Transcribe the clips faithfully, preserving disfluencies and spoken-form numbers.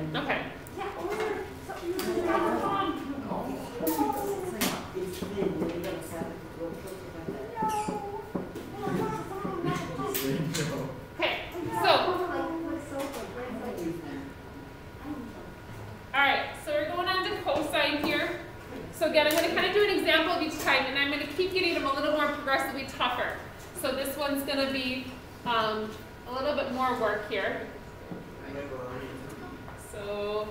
Okay. Okay, so, all right, so we're going on to cosine here. So again, I'm going to kind of do an example of each type, and I'm going to keep getting them a little more progressively tougher. So this one's going to be um, a little bit more work here. So,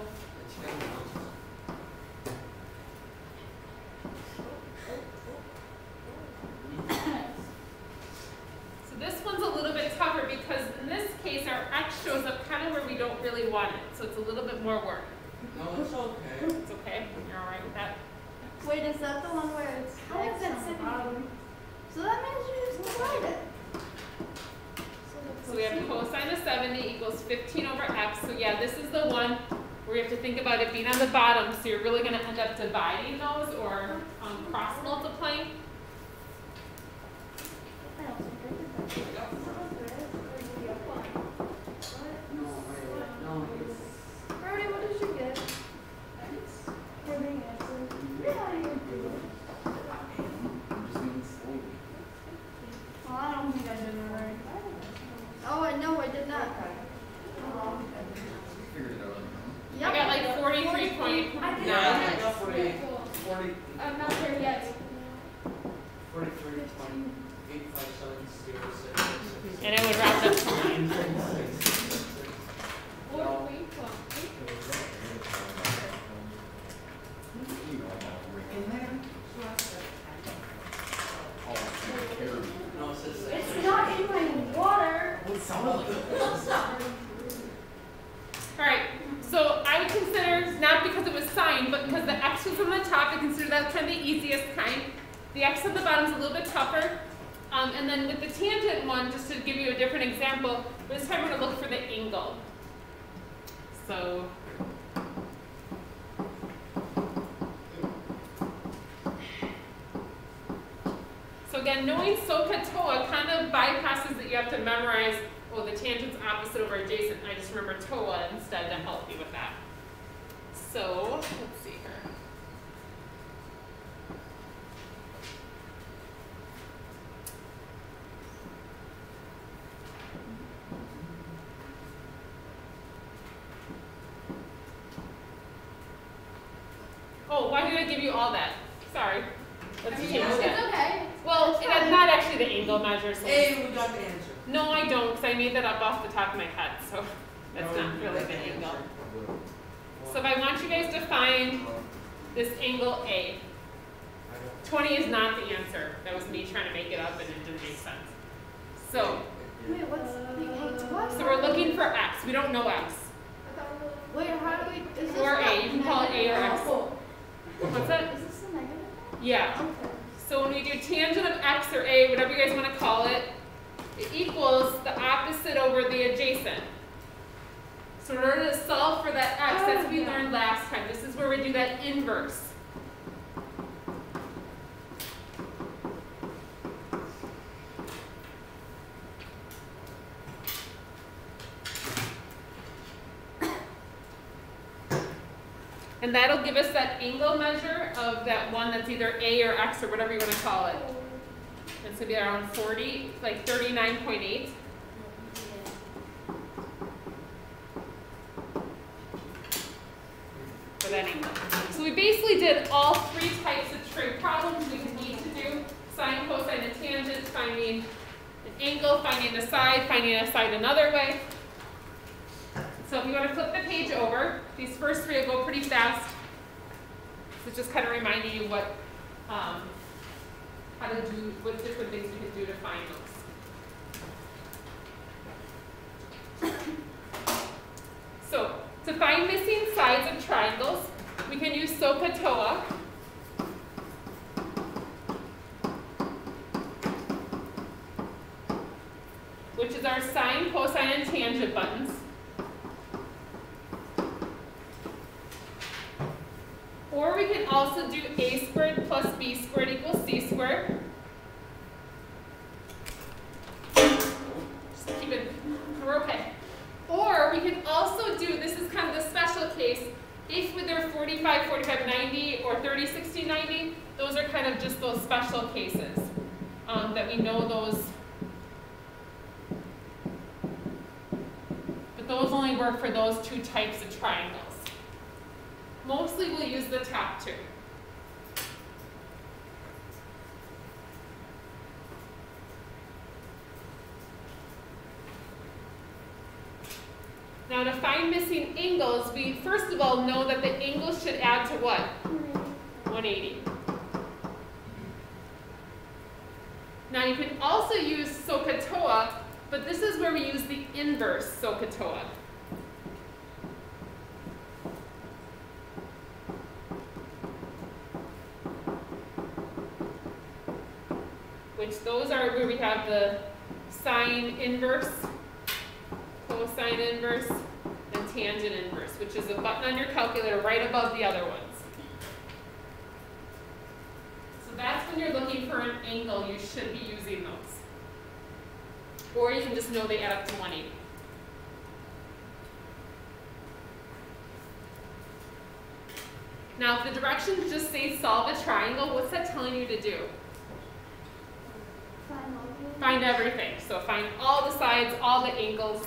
so this one's a little bit tougher because in this case our x shows up kind of where we don't really want it. So it's a little bit more work. No, it's okay. It's okay? You're all right with that? Wait, is that the one where it's How is that sitting? So that means you just divide it. So we have cosine of seventy equals fifteen over x. So yeah, this is the one where you have to think about it being on the bottom. So you're really going to end up dividing those or um, cross multiplying. Brody, what did you get? Well, I don't think I did it right. Oh, I know I did not. I got like forty-three point I did nine. not. forty, forty, I'm not there yet. forty-three point eight five seven zero six. And it would round up to nine. No, it says six. It's not in my water. All right, so I would consider, not because it was signed, but because the x was on the top, I consider that kind of the easiest kind. The x on the bottom is a little bit tougher. Um, and then with the tangent one, just to give you a different example, this time we're going to look for the angle. So, so again, knowing SOHCAHTOA kind of bypasses that you have to memorize, well, the tangent's opposite over adjacent. I just remember TOA instead to help you with that. So, let's see here. Oh, why did I give you all that? Sorry. Let's change It's that. okay. Well, It's it's fine. not actually the angle measure. So Hey, we got the answer. no, I don't, because I made that up off the top of my head, so that's No, not we really got the angle. answer. So if I want you guys to find this angle A, twenty is not the answer. That was me trying to make it up and it didn't make sense. So, Wait, what's the eight? What? so we're looking for x. We don't know x. Wait, how do we? Is this Or the A. You can call it A or X. What's that? Is this the negative? Yeah. Okay. So when we do tangent of x or a, whatever you guys want to call it, it equals the opposite over the adjacent. So in order to solve for that x, that's what we learned last time. This is where we do that inverse. And that'll give us that angle measure of that one that's either a or x or whatever you want to call it. It's going to be around forty, like thirty-nine point eight. For that angle. So we basically did all three types of trig problems we need to do. Sine, cosine, and tangent, finding an angle, finding a side, finding a side another way. So if you want to flip the page over, these first three will go pretty fast. So just kind of reminding you what, um, how to do, what different things we can do to find those. So to find missing sides of triangles, we can use SOHCAHTOA. Which is our sine, cosine, and tangent buttons. Or we can also do a squared plus b squared equals c squared. Just keep it, we're okay. Or we can also do, this is kind of the special forty-five, forty-five, ninety, or thirty, sixty, ninety, those are kind of just those special cases um, that we know those. But those only work for those two types of triangles. Mostly we'll use the top two. Now to find missing angles, we first of all know that the angles should add to what? one eighty. Now you can also use SOHCAHTOA, but this is where we use the inverse SOHCAHTOA. Which those are where we have the sine inverse, cosine inverse, and tangent inverse, which is a button on your calculator right above the other ones. So that's when you're looking for an angle, you should be using those. Or you can just know they add up to one eighty. Now if the directions just say solve a triangle, what's that telling you to do? Find everything. So find all the sides, all the angles.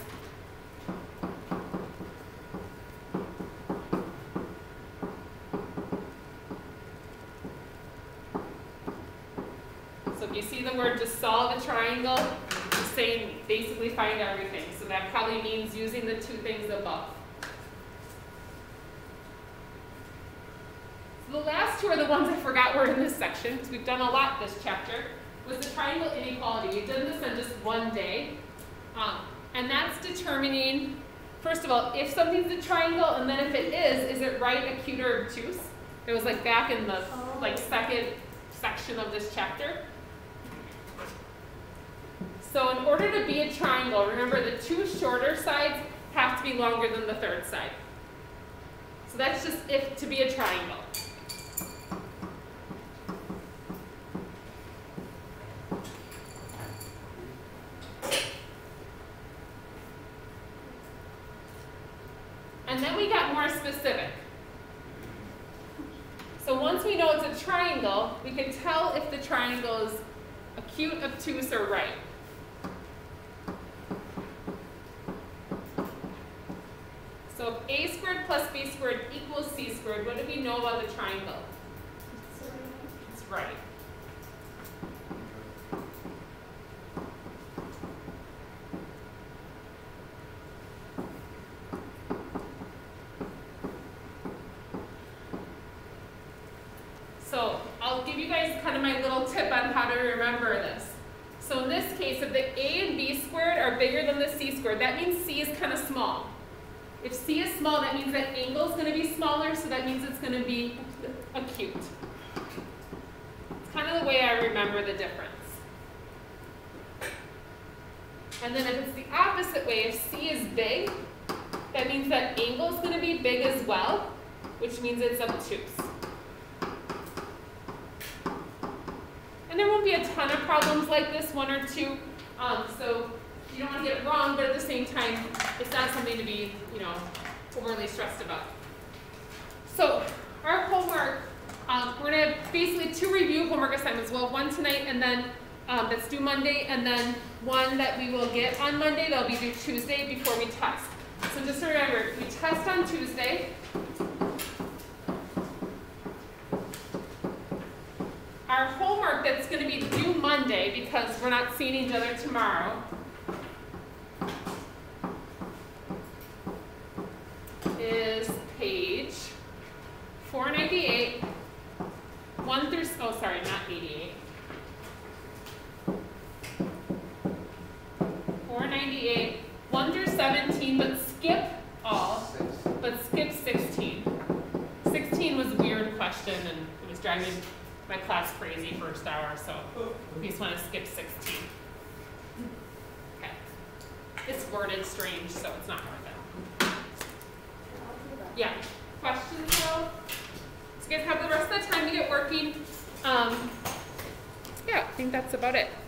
So if you see the word to solve a triangle, it's saying basically find everything. So that probably means using the two things above. So the last two are the ones I forgot were in this section, because we've done a lot this chapter, was the triangle inequality. We've done this in just one day. Um, and that's determining, first of all, if something's a triangle, and then if it is, is it right, acute, or obtuse? It was like back in the like second section of this chapter. So in order to be a triangle, remember the two shorter sides have to be longer than the third side. So that's just if to be a triangle. And then we got more specific. So once we know it's a triangle, we can tell if the triangle is acute, obtuse, or right. So if a squared plus b squared equals c squared, what do we know about the triangle? It's right. So I'll give you guys kind of my little tip on how to remember this. So in this case, if the a and b squared are bigger than the c squared, that means c is kind of small. If c is small, that means that angle is going to be smaller, so that means it's going to be acute. It's kind of the way I remember the difference. And then if it's the opposite way, if c is big, that means that angle is going to be big as well, which means it's obtuse. And there won't be a ton of problems like this, one or two, um, so you don't want to get it wrong, but at the same time, it's not something to be, you know, overly stressed about. So our homework, um, we're going to basically two review homework assignments. Well, one tonight, and then um, that's due Monday, and then one that we will get on Monday that'll be due Tuesday before we test. So just remember, we test on Tuesday. Our homework that's going to be due Monday, because we're not seeing each other tomorrow, is page four ninety-eight, one through, oh sorry, not eighty-eight. four ninety-eight, one through seventeen, but skip all, but skip sixteen. sixteen was a weird question, and it was driving my class crazy first hour, so we just want to skip sixteen. Okay. It's worded strange, so it's not worth it. Yeah. Questions though? So you guys have the rest of the time to get working. Um, yeah, I think that's about it.